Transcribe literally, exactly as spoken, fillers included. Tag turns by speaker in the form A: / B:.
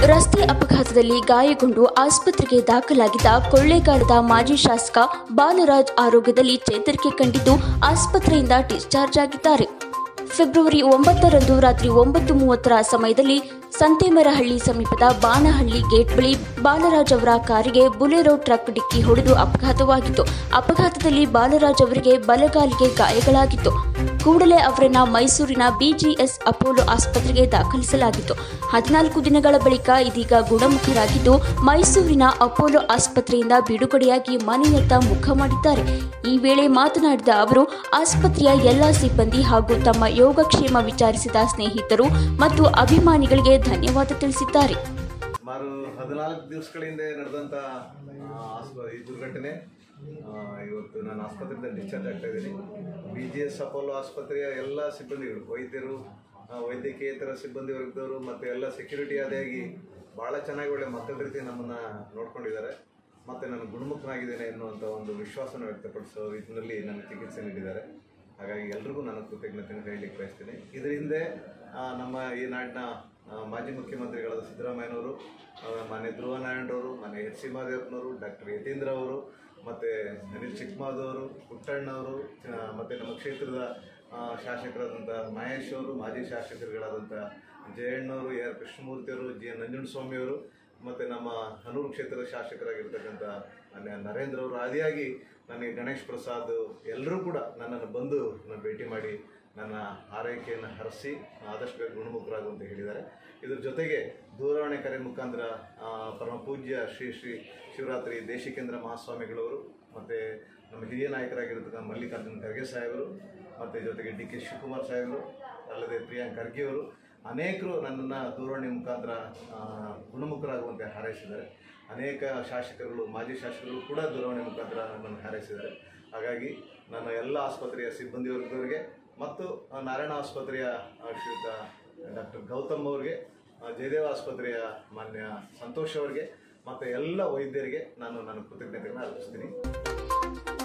A: ರಸ್ತೆ ಅಪಘಾತದಲ್ಲಿ ಗಾಯಗೊಂಡು ಆಸ್ಪತ್ರೆಗೆ ದಾಖಲಾಗಿದ್ದ ಕೊಳ್ಳೇಗಾಲದ ಮಾಜಿ ಶಾಸಕ ಬಾಲರಾಜ್ ಆರೋಗ್ಯದಲ್ಲಿ ಚೇತರಿಕೆ ಕಂಡಿದ್ದು ಆಸ್ಪತ್ರೆಯಿಂದ ಡಿಸ್ಚಾರ್ಜ್ ಆಗಿದ್ದಾರೆ. ಫೆಬ್ರವರಿ ಒಂಬತ್ತರಂದು ರಾತ್ರಿ ಒಂಬತ್ತು ಮೂವತ್ತರ ಸಮಯದಲ್ಲಿ ಸಂತೇಮರಹಳ್ಳಿ ಸಮೀಪದ ಬಾನಹಳ್ಳಿ ಗೇಟ್ ಬಳಿ ಬಾಲರಾಜ್ ಅವರ ಕಾರಿಗೆ ಬುಲೆರೋ ಟ್ರಕ್ ಡಿಕ್ಕಿ ಹೊಡೆದು ಅಪಘಾತವಾಗಿತ್ತು. ಅಪಘಾತದಲ್ಲಿ ಬಾಲರಾಜ್ ಅವರಿಗೆ ಬಲಗಾಲಿಗೆ ಗಾಯಗಳಾಗಿತ್ತು. ಕೂಡಲೇ ಅವರನ್ನು ಮೈಸೂರಿನ ಬಿಜಿಎಸ್ ಅಪೋಲೋ ಆಸ್ಪತ್ರೆಗೆ ದಾಖಲಿಸಲಾಗಿತ್ತು. ಹದಿನಾಲ್ಕು ದಿನಗಳ ಬಳಿಕ ಇದೀಗ ಗುಣಮುಖರಾಗಿದ್ದು ಮೈಸೂರಿನ ಅಪೋಲೋ ಆಸ್ಪತ್ರೆಯಿಂದ ಬಿಡುಗಡೆಯಾಗಿ ಮನೆಯತ್ತ ಮುಖ ಮಾಡಿದ್ದಾರೆ. ಈ ವೇಳೆ ಮಾತನಾಡಿದ ಅವರು, ಆಸ್ಪತ್ರೆಯ ಎಲ್ಲ ಸಿಬ್ಬಂದಿ ಹಾಗೂ ತಮ್ಮ ಯೋಗಕ್ಷೇಮ ವಿಚಾರಿಸಿದ ಸ್ನೇಹಿತರು ಮತ್ತು ಅಭಿಮಾನಿಗಳಿಗೆ ಧನ್ಯವಾದ ತಿಳಿಸಿದ್ದಾರೆ.
B: ಸುಮಾರು ಹದಿನಾಲ್ಕು ದಿವಸಗಳಿಂದ ನಡೆದಂಥ ಈ ದುರ್ಘಟನೆ ಇವತ್ತು ನಾನು ಆಸ್ಪತ್ರೆಯಿಂದ ಡಿಸ್ಚಾರ್ಜ್ ಆಗ್ತಾ ಇದ್ದೀನಿ. ಬಿ ಜಿ ಎಸ್ ಅಪೋಲೋ ಆಸ್ಪತ್ರೆಯ ಎಲ್ಲ ಸಿಬ್ಬಂದಿಗಳು, ವೈದ್ಯರು, ವೈದ್ಯಕೇತರ ಸಿಬ್ಬಂದಿ ವರ್ಗದವರು ಮತ್ತು ಎಲ್ಲ ಸೆಕ್ಯೂರಿಟಿ ಆದಾಗಿ ಭಾಳ ಚೆನ್ನಾಗಿ ಒಳ್ಳೆ ಮಕ್ಕಳ ರೀತಿ ನಮ್ಮನ್ನು ನೋಡ್ಕೊಂಡಿದ್ದಾರೆ ಮತ್ತು ನಾನು ಗುಣಮುಖನಾಗಿದ್ದೇನೆ ಎನ್ನುವಂಥ ಒಂದು ವಿಶ್ವಾಸನ ವ್ಯಕ್ತಪಡಿಸೋ ರೀತಿಯಲ್ಲಿ ನನಗೆ ಚಿಕಿತ್ಸೆ ನೀಡಿದ್ದಾರೆ. ಹಾಗಾಗಿ ಎಲ್ರಿಗೂ ನಾನು ಕೃತಜ್ಞತೆಯನ್ನು ಹೇಳಲಿಕ್ಕೆ ಬಯಸ್ತೀನಿ. ಇದರ ಹಿಂದೆ ನಮ್ಮ ಈ ನಾಡಿನ ಮಾಜಿ ಮುಖ್ಯಮಂತ್ರಿಗಳಾದ ಸಿದ್ದರಾಮಯ್ಯನವರು, ಮಾನ್ಯ ಧ್ರುವ ನಾರಾಯಣರವರು, ಮಾನ್ಯ ಎಚ್ ಸಿ ಮಹದೇವಪ್ಪನವರು, ಡಾಕ್ಟರ್ ಯತೀಂದ್ರ ಅವರು, ಮತ್ತು ಅನಿಲ್ ಚಿಕ್ಕಮಾದವರು, ಪುಟ್ಟಣ್ಣವರು, ಮತ್ತು ನಮ್ಮ ಕ್ಷೇತ್ರದ ಶಾಸಕರಾದಂಥ ಮಹೇಶ್ ಅವರು, ಮಾಜಿ ಶಾಸಕರುಗಳಾದಂಥ ಜಯಣ್ಣವರು, ಎ ಆರ್ ಕೃಷ್ಣಮೂರ್ತಿಯವರು, ಜಿ ಎನ್ ನಂಜುಂಡಸ್ವಾಮಿಯವರು, ಮತ್ತು ನಮ್ಮ ಹನೂರು ಕ್ಷೇತ್ರದ ಶಾಸಕರಾಗಿರ್ತಕ್ಕಂಥ ನರೇಂದ್ರ ಅವರು ಆದಿಯಾಗಿ ನನಗೆ ಗಣೇಶ್ ಪ್ರಸಾದ್ ಎಲ್ಲರೂ ಕೂಡ ನನ್ನನ್ನು ಬಂದು ನಾನು ಭೇಟಿ ಮಾಡಿ ನನ್ನ ಆರೈಕೆಯನ್ನು ಹರಿಸಿ ಆದಷ್ಟು ಬೇಗ ಗುಣಮುಖರಾಗುವಂತ ಹೇಳಿದ್ದಾರೆ. ಇದ್ರ ಜೊತೆಗೆ ದೂರವಾಣಿ ಕರೆ ಮುಖಾಂತರ ಪರಮ ಪೂಜ್ಯ ಶ್ರೀ ಶ್ರೀ ಶಿವರಾತ್ರಿ ದೇಶಿಕೇಂದ್ರ ಮಹಾಸ್ವಾಮಿಗಳವರು ಮತ್ತು ನಮ್ಮ ಹಿರಿಯ ನಾಯಕರಾಗಿರ್ತಕ್ಕಂಥ ಮಲ್ಲಿಕಾರ್ಜುನ ಖರ್ಗೆ ಸಾಹೇಬರು ಮತ್ತು ಜೊತೆಗೆ ಡಿ ಕೆ ಶಿವಕುಮಾರ್ ಸಾಹೇಬರು, ಅಲ್ಲದೆ ಪ್ರಿಯಾಂಕ್ ಖರ್ಗೆ ಅವರು ಅನೇಕರು ನನ್ನನ್ನು ದೂರವಾಣಿ ಮುಖಾಂತರ ಗುಣಮುಖರಾಗುವಂತೆ ಹಾರೈಸಿದ್ದಾರೆ. ಅನೇಕ ಶಾಸಕರುಗಳು, ಮಾಜಿ ಶಾಸಕರು ಕೂಡ ದೂರವಾಣಿ ಮುಖಾಂತರ ನನ್ನನ್ನು ಹಾರೈಸಿದ್ದಾರೆ. ಹಾಗಾಗಿ ನನ್ನ ಎಲ್ಲ ಆಸ್ಪತ್ರೆಯ ಸಿಬ್ಬಂದಿ ವರ್ಗದವರಿಗೆ ಮತ್ತು ನಾರಾಯಣ ಆಸ್ಪತ್ರೆಯ ಶ್ರೀಯುತ ಡಾಕ್ಟರ್ ಗೌತಮ್ ಅವರಿಗೆ, ಜಯದೇವ ಆಸ್ಪತ್ರೆಯ ಮಾನ್ಯ ಸಂತೋಷ್ ಅವರಿಗೆ ಮತ್ತು ಎಲ್ಲ ವೈದ್ಯರಿಗೆ ನಾನು ನನ್ನ ಕೃತಜ್ಞತೆಯನ್ನು ಅರ್ಪಿಸ್ತೀನಿ.